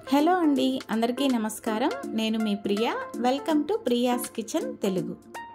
Hello అండి, అందరికీ నమస్కారం. నేను మీ Priya. Welcome to Priya's kitchen Telugu.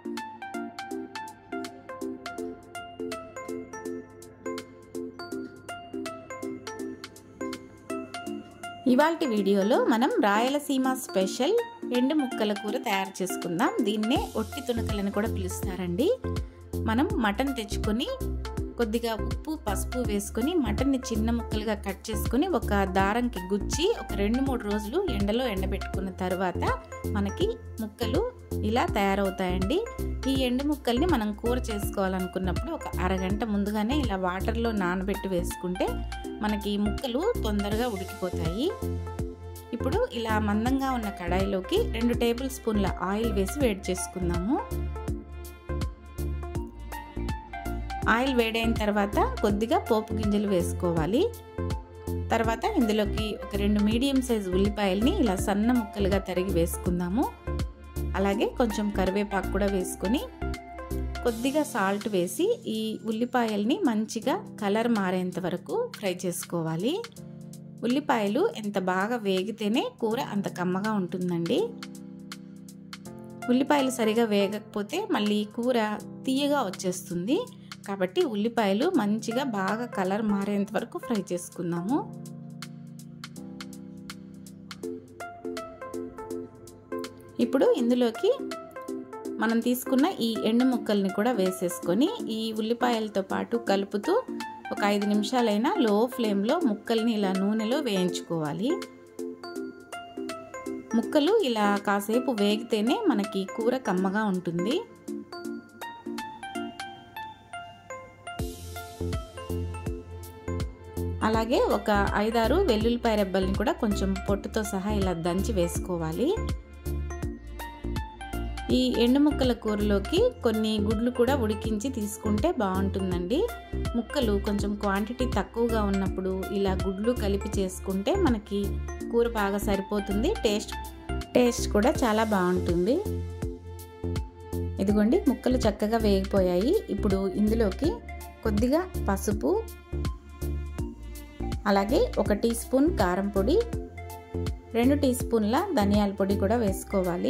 ఇవాల్టి వీడియోలో మనం రాయలసీమ స్పెషల్ ఎండు ముక్కల కూర తయారు చేసుకుందాం. దీన్నే ఒట్టి తునకలని కూడా పిలుస్తారండి. మనం మటన్ తెచ్చుకొని కొద్దిగా ఉప్పు పసుపు వేసుకొని మటన్ని చిన్న ముక్కలుగా కట్ చేసుకొని ఒక దారంకి గుచ్చి ఒక 2-3 రోజులు ఎండలో ఎండబెట్టుకున్న తర్వాత మనకి ముక్కలు ఇలా తయారవుతాయండి. ఈ ఎండు ముక్కల్ని మనం కూర చేసుకోవాలనుకున్నప్పుడు ఒక అరగంట ముందుగానే ఇలా వాటర్లో నానబెట్టి వేసుకుంటే మనకి ముక్కలు తొందరగా ఉడికిపోతాయి. ఇప్పుడు ఇలా మందంగా ఉన్న కడాయిలోకి 2 టేబుల్ స్పూన్ల ఆయిల్ వేసి వేడి చేసుకుందాము. ఆయిల్ వేడైన తర్వాత కొద్దిగా పోపు గింజలు వేసుకోవాలి. తర్వాత ఇందులోకి ఒక 2 మీడియం సైజు ఉల్లిపాయల్ని ఇలా సన్న ముక్కలుగా తరిగి వేసుకుందాము. అలాగే కొంచెం కరివేపాకు కూడా వేసుకొని కొద్దిగా సాల్ట్ వేసి ఈ ఉల్లిపాయల్ని మంచిగా కలర్ మారేంత వరకు ఫ్రై చేసుకోవాలి. ఉల్లిపాయలు ఎంత బాగా వేగితేనే కూర అంత కమ్మగా ఉంటుందండి. ఉల్లిపాయలు సరిగా వేగకపోతే మళ్ళీ కూర తీయగా వచ్చేస్తుంది. కాబట్టి ఉల్లిపాయలు మంచిగా బాగా కలర్ మారేంత వరకు ఫ్రై చేసుకుందాము. ఇప్పుడు ఇందులోకి మనం తీసుకున్న ఈ ఎండు ముక్కల్ని కూడా వేసేసుకొని ఈ ఉల్లిపాయలతో పాటు కలుపుతూ ఒక 5 నిమిషాలైనా లో ఫ్లేమ్లో ముక్కల్ని ఇలా నూనెలో వేయించుకోవాలి. ముక్కలు ఇలా కాసేపు వేగితేనే మనకి కూర కమ్మగా ఉంటుంది. అలాగే ఒక 5-6 వెల్లుల్లిపాయ రెబ్బల్ని కూడా కొంచెం పొట్టుతో సహా ఇలా దంచి వేసుకోవాలి. ఈ ఎండు ముక్కల కూరలోకి కొన్ని గుడ్లు కూడా ఉడికించి తీసుకుంటే బాగుంటుందండి. ముక్కలు కొంచెం క్వాంటిటీ తక్కువగా ఉన్నప్పుడు ఇలా గుడ్లు కలిపి చేసుకుంటే మనకి కూర బాగా సరిపోతుంది. టేస్ట్ కూడా చాలా బాగుంటుంది. ఇదిగోండి, ముక్కలు చక్కగా వేగిపోయాయి. ఇప్పుడు ఇందులోకి కొద్దిగా పసుపు, అలాగే 1 టీ స్పూన్ కారం పొడి, 2 టీ స్పూన్ల ధనియాల పొడి కూడా వేసుకోవాలి.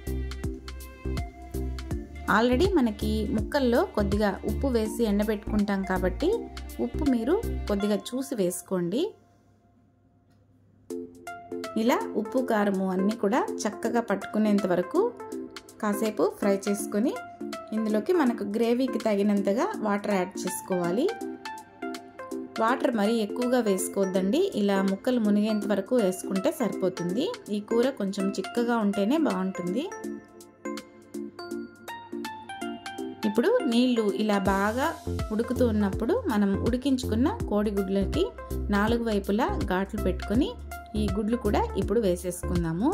ఆల్రెడీ మనకి ముక్కల్లో కొద్దిగా ఉప్పు వేసి ఎండబెట్టుకుంటాం కాబట్టి ఉప్పు మీరు కొద్దిగా చూసి వేసుకోండి. ఇలా ఉప్పు కారము అన్నీ కూడా చక్కగా పట్టుకునేంత వరకు కాసేపు ఫ్రై చేసుకొని ఇందులోకి మనకు గ్రేవీకి తగినంతగా వాటర్ యాడ్ చేసుకోవాలి. వాటర్ మరీ ఎక్కువగా వేసుకోవద్దండి. ఇలా ముక్కలు మునిగేంత వరకు వేసుకుంటే సరిపోతుంది. ఈ కూర కొంచెం చిక్కగా ఉంటేనే బాగుంటుంది. ఇప్పుడు నీళ్లు ఇలా బాగా ఉడుకుతూ ఉన్నప్పుడు మనం ఉడికించుకున్న కోడిగుడ్లకి 4 వైపులా ఘాట్లు పెట్టుకొని ఈ గుడ్లు కూడా ఇప్పుడు వేసేసుకుందాము.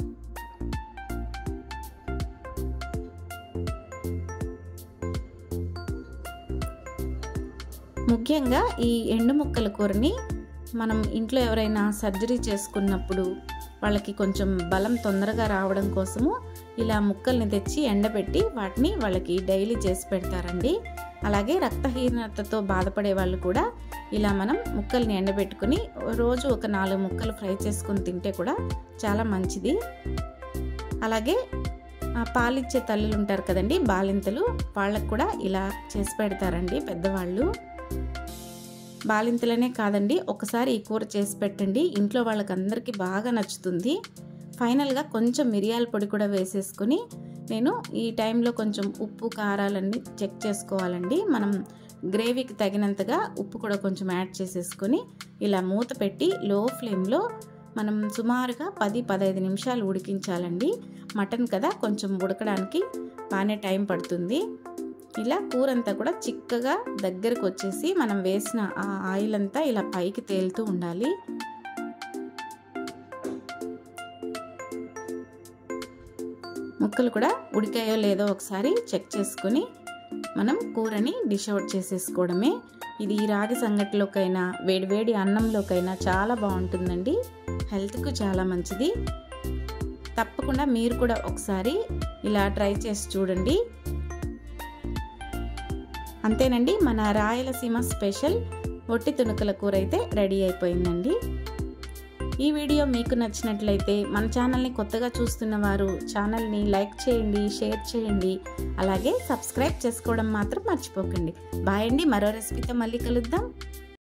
ముఖ్యంగా ఈ ఎండు ముక్కల కూరని మనం ఇంట్లో ఎవరైనా సర్జరీ చేసుకున్నప్పుడు వాళ్ళకి కొంచెం బలం తొందరగా రావడం కోసము ఇలా ముక్కల్ని తెచ్చి ఎండబెట్టి వాటిని వాళ్ళకి డైలీ చేసి పెడతారండి. అలాగే రక్తహీనతతో బాధపడే వాళ్ళు కూడా ఇలా మనం ముక్కల్ని ఎండబెట్టుకుని రోజు ఒక 4 ముక్కలు ఫ్రై చేసుకుని తింటే కూడా చాలా మంచిది. అలాగే పాలిచ్చే తల్లులు ఉంటారు కదండి, బాలింతలు, వాళ్ళకు కూడా ఇలా చేసి పెడతారండి పెద్దవాళ్ళు. బాలింతలనే కాదండి, ఒకసారి ఈ కూర చేసి పెట్టండి, ఇంట్లో వాళ్ళకందరికీ బాగా నచ్చుతుంది. ఫైనల్గా కొంచెం మిరియాల పొడి కూడా వేసేసుకొని నేను ఈ టైంలో కొంచెం ఉప్పు కారాలన్నీ చెక్ చేసుకోవాలండి. మనం గ్రేవీకి తగినంతగా ఉప్పు కూడా కొంచెం యాడ్ చేసేసుకొని ఇలా మూత పెట్టి లో ఫ్లేమ్లో మనం సుమారుగా 10-15 నిమిషాలు ఉడికించాలండి. మటన్ కదా, కొంచెం ఉడకడానికి బాగానే టైం పడుతుంది. ఇలా కూర అంతా కూడా చిక్కగా దగ్గరకు వచ్చేసి మనం వేసిన ఆ ఆయిల్ అంతా ఇలా పైకి తేలుతూ ఉండాలి. ముక్కలు కూడా ఉడికాయో లేదో ఒకసారి చెక్ చేసుకొని మనం కూరని డిష్ అవుట్ చేసేసుకోవడమే. ఇది రాగి సంగటిలోకైనా వేడివేడి అన్నంలోకైనా చాలా బాగుంటుందండి. హెల్త్కు చాలా మంచిది. తప్పకుండా మీరు కూడా ఒకసారి ఇలా ట్రై చేసి చూడండి. అంతేనండి, మన రాయలసీమ స్పెషల్ ఒట్టి తునకల కూర అయితే రెడీ అయిపోయిందండి. ఈ వీడియో మీకు నచ్చినట్లయితే మన ఛానల్ని కొత్తగా చూస్తున్న వారు ఛానల్ని లైక్ చేయండి, షేర్ చేయండి, అలాగే సబ్స్క్రైబ్ చేసుకోవడం మాత్రం మర్చిపోకండి. బాయ్ అండి. మరో రెసిపీతో మళ్ళీ కలుద్దాం.